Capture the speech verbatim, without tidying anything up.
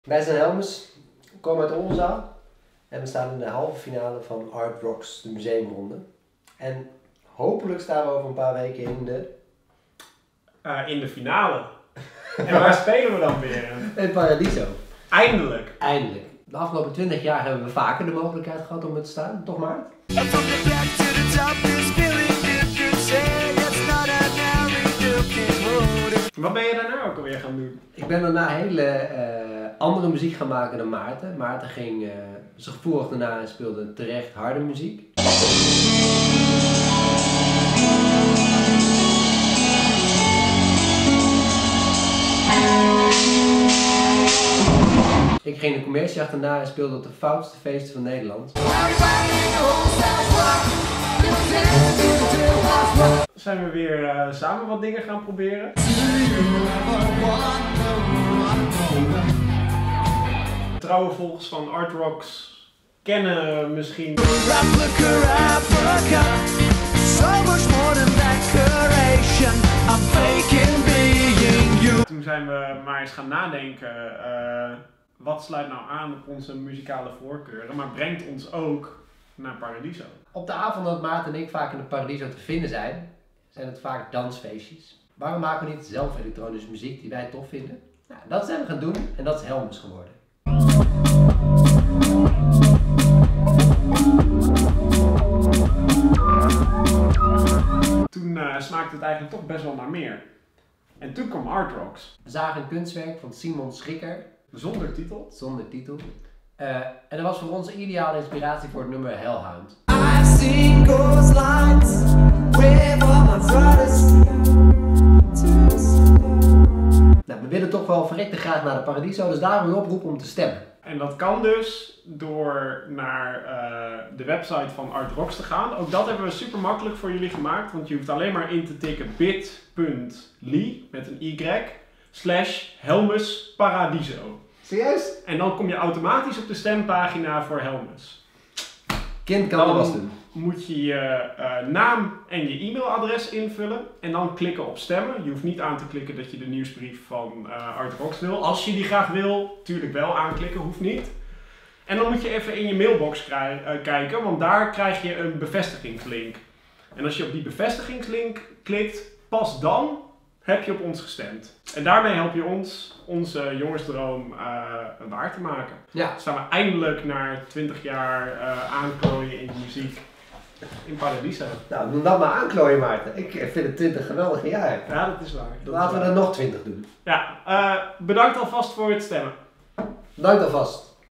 Wij zijn Helmes, we komen uit Oldenzaal en we staan in de halve finale van Art Rocks, de museumronde. En hopelijk staan we over een paar weken in de... Uh, in de finale. En waar spelen we dan weer? In Paradiso. Eindelijk. Eindelijk. De afgelopen twintig jaar hebben we vaker de mogelijkheid gehad om het te staan, toch Maart? Wat ben je daarna ook alweer gaan doen? Ik ben daarna hele uh, andere muziek gaan maken dan Maarten. Maarten ging uh, zorgvuldig daarna en speelde terecht harde muziek. Ik ging de commercie achterna en speelde op de foutste feesten van Nederland. Zijn we weer uh, samen wat dingen gaan proberen? Trouwe volgers van Art Rocks kennen misschien... Toen zijn we maar eens gaan nadenken, uh, wat sluit nou aan op onze muzikale voorkeuren, maar brengt ons ook naar Paradiso. Op de avond dat Maarten en ik vaak in de Paradiso te vinden zijn, zijn het vaak dansfeestjes. Waarom maken we niet zelf elektronische muziek die wij tof vinden? Nou, dat zijn we gaan doen en dat is Helmes geworden. Toen uh, smaakte het eigenlijk toch best wel naar meer. En toen kwam Art Rocks. We zagen een kunstwerk van Simon Schikker. Zonder titel. Zonder titel. Uh, en dat was voor ons een ideale inspiratie voor het nummer Hellhound. Nou, we willen toch wel verrekte graag naar de Paradiso, dus daarom een oproep om te stemmen. En dat kan dus door naar uh, de website van Art Rocks te gaan. Ook dat hebben we super makkelijk voor jullie gemaakt, want je hoeft alleen maar in te tikken bit punt l y met een y slash Helmes Paradiso. Serieus? En dan kom je automatisch op de stempagina voor Helmes. Kind kan er was doen. Moet je je uh, naam en je e-mailadres invullen en dan klikken op stemmen. Je hoeft niet aan te klikken dat je de nieuwsbrief van uh, Art Rocks wil. Als je die graag wil, tuurlijk wel aanklikken, hoeft niet. En dan moet je even in je mailbox uh, kijken, want daar krijg je een bevestigingslink. En als je op die bevestigingslink klikt, pas dan heb je op ons gestemd. En daarmee help je ons onze jongensdroom uh, waar te maken. Ja. Dan staan we eindelijk na twintig jaar uh, aanklooien in de muziek in Paradiso. Nou, doe dat maar aanklooien Maarten. Ik vind het twintig geweldige jaar. Ja, dat is waar. Dat Laten is we waar. er nog twintig doen. Ja, uh, bedankt alvast voor het stemmen. Bedankt alvast.